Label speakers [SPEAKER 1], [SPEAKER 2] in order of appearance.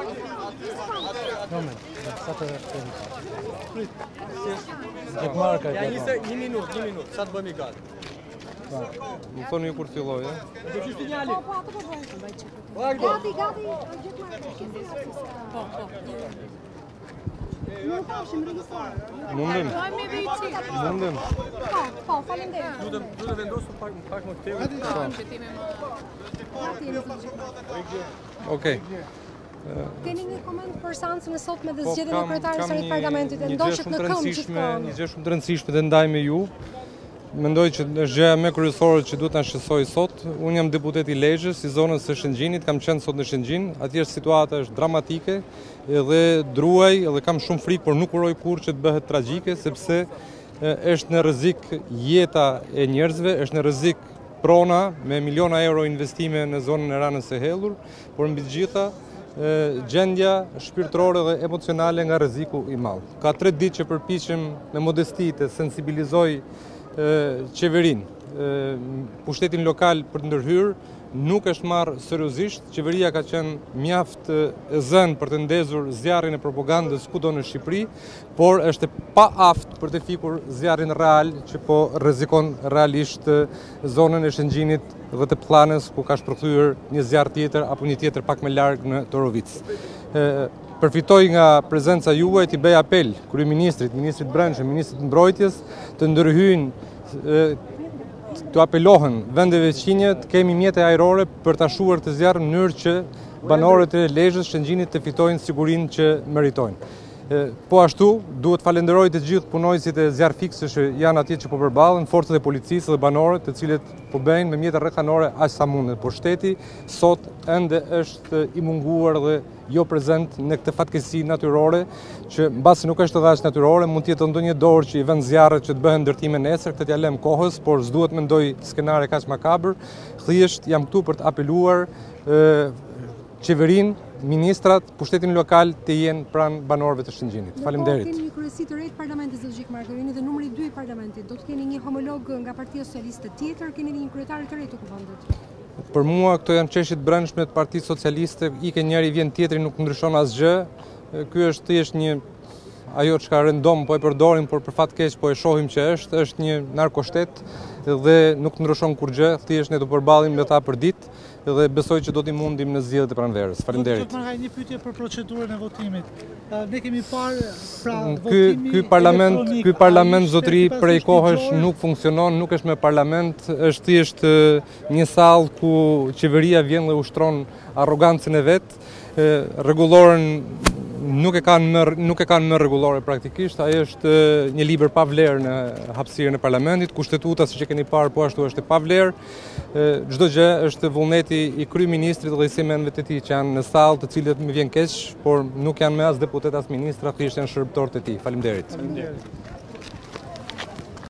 [SPEAKER 1] Një minutë, sa të bëmi gati.
[SPEAKER 2] Më thoni ju kur filloj,
[SPEAKER 1] Do qysh sinjali?
[SPEAKER 3] Gati.
[SPEAKER 2] Mundem.
[SPEAKER 3] Po, faleminderit.
[SPEAKER 1] Du të vendosur pak më tepër.
[SPEAKER 2] Okej.
[SPEAKER 3] Keni një koment për seancën e sotme dhe zgjedhjen e kryetarit të parlamentit e ndoshët në këmbë gjithkohë.
[SPEAKER 2] Një gjë shumë të rëndësishme të ndaj me ju. Mendoj që është gjëja më kryesore që duhet ta shqetësoj sot. Unë jam deputet I Lezhës, I zonës së Shëngjinit, kam qenë sot në Shëngjin. Atje situata është dramatike edhe druaj, edhe kam shumë frikë, por nuk uroj kurrë që të bëhet tragjike, sepse është në rrezik jeta e njerëzve, është në rrezik prona me miliona euro investime në zonën e Ranës së Hellur, por mbi të gjitha gjendja shpirtërore dhe emocionale nga rreziku I madh. Ka 3 ditë që përpiqem me modesti të sensibilizoj qeverinë, pushtetin lokal për të ndërhyrë, nuk është marrë seriozisht. Qeveria ka qenë mjaft e zënë për të ndezur zjarrin e propagandës kudo në Shqipëri, por është pa aftë për të fikur zjarrin real që po rrezikon realisht zonën e Shëngjinit dhe të Pllanës, ku ka shpërthyer një zjarr tjetër apo një tjetër pak më larg në Torovicë. Përfitoj nga prezenca juaj të bëj apel kryeministrit, ministrit Brendshëm, ministrit Mbrojtjes të ndërhyjnë të apelohen vendeve veçine të kemi mjete ajrore për ta shuar të zjarr në mënyrë që banorët e Lezhës, Shëngjinit të fitojnë sigurinë që meritojnë. Po ashtu, duhet falenderoj të gjithë punojësit e zjarr fiksë që janë atje që po përballen, forcat e policisë dhe banorët, të cilët po bëjnë me mjete rrethanore aq sa mundet. Por shteti sot ende është I munguar dhe jo prezent në këtë fatkeqësi natyrore, që mbasi nuk është edhe aq natyrore, mund të jetë ndonjë dorë që I vën zjarret që të bëhen ndërtime nesër, këtë t'ja lëm kohës, por s'duhet mendoj skenare kaq makabër. Thjesht jam këtu për të apeluar qeverinë, ministrat, pushtetin lokal të jenë pranë banorëve të Shëngjinit. Faleminderit.
[SPEAKER 3] Keni një kryesi të re të parlamentit Zogjik Margarini dhe numri 2 I parlamentit. Do të keni një homolog nga Partia Socialiste tjetër, keni një kryetar të re të kuvendit.
[SPEAKER 2] Për mua këto janë çështje të brendshme të Partisë Socialiste, ike njëri vjen tjetri, nuk ndryshon asgjë. Ky është thjesht një ajo çka random po e përdorim, por për fat keq po e shohim që është një narkoshtet dhe nuk ndryshon kur gjë, thjesht ne do përballim me ta për ditë dhe besoj që do t'i mundim në zgjedhjet e pranverës. Faleminderit.
[SPEAKER 4] Do të marrë një pyetje për procedurën e votimit. Ne kemi parë votimi
[SPEAKER 2] ky parlament zotëri prej kohësh nuk funksionon, nuk është me parlament, është thjesht një sallë ku qeveria vjen dhe ushtron arrogancën e vet, rregullorën nuk e kanë më rregullore praktikisht. Ai është një libër pa vlerë në hapësirën e parlamentit. Kushtetuta, siç e keni parë, po ashtu është e pa vlerë. Çdo gjë është vullneti I kryeministrit dhe I semenëve të tij që janë në sallë, të cilët më vjen keq, por nuk janë me as deputet as ministra, thjesht janë shërbëtorë të tij. Faleminderit.